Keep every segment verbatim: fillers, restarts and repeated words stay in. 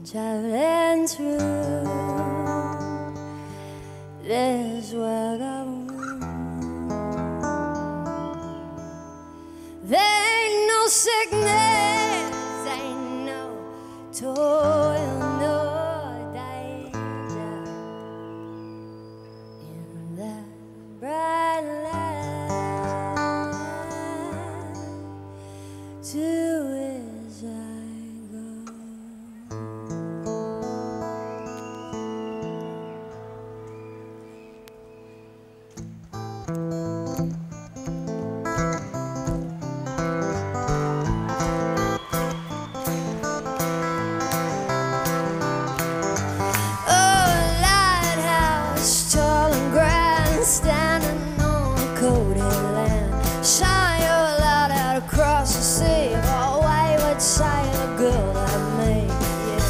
traveling through this world of wound. There ain't no sickness, ain't no toil, no danger in that bright light to which I go. Standing on a coated land, shine your light out across the sea, a wayward sailor girl like me. Yeah.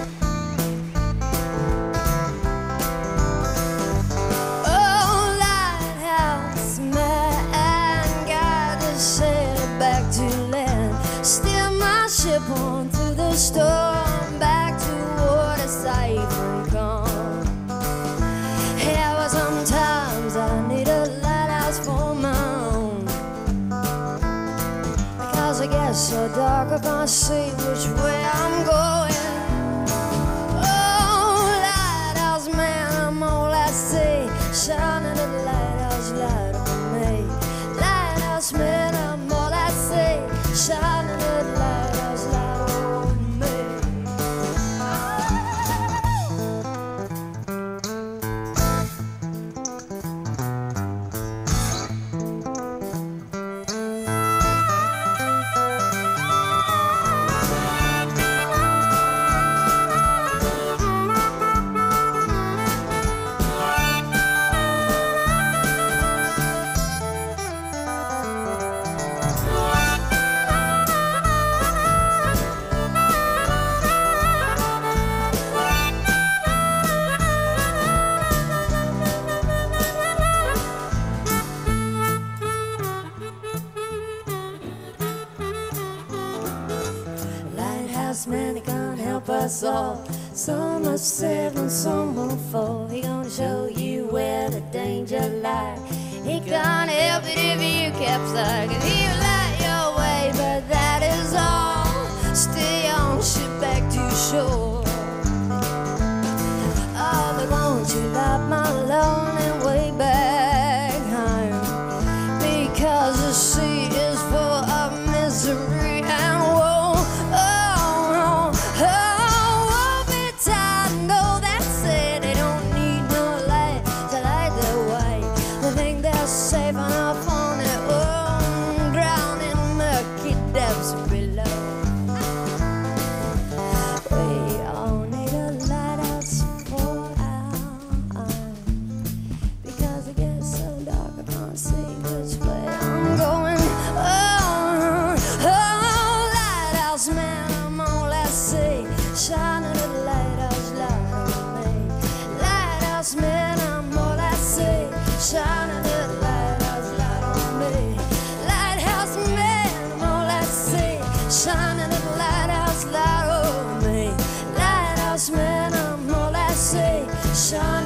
Oh, lighthouse man, guide the sailor back to land, steer my ship on through the storm, back toward a safe and calm. Yeah, sometimes I need a lighthouse for my own, because I get so dark I can't see which way I'm going. Oh, lighthouse man, I'm all I see, shining a lighthouse light on me. Lighthouse man, I'm all I see, shining a lighthouse light on me. Man, he can't help us all. Some must save and some will fall. He gonna show you where the danger lies. He can't help it if you capsize. If you light your way, but that is all. Stay on, ship back to shore. Oh, but won't you light my lonely way back home? Because the sea is full of misery and woe. Safe enough on their own, drowned in murky depths below. We all need a lighthouse for our eyes, because it gets so dark I can't see which way I'm going. Oh, oh, lighthouse man, I'm all I see, shining a lighthouse light on me. Lighthouse man, I'm all I see, shining a shining a lighthouse light on me. Lighthouse man, I'm all I see, shining.